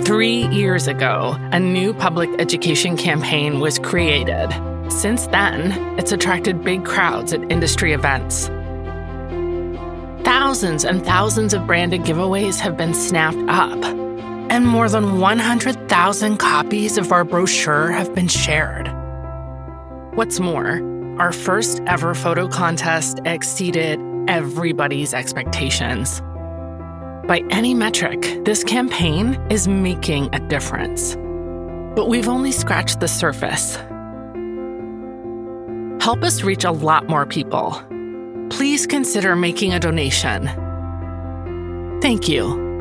3 years ago, a new public education campaign was created. Since then, it's attracted big crowds at industry events. Thousands and thousands of branded giveaways have been snapped up, and more than 100,000 copies of our brochure have been shared. What's more, our first ever photo contest exceeded everybody's expectations. By any metric, this campaign is making a difference. But we've only scratched the surface. Help us reach a lot more people. Please consider making a donation. Thank you.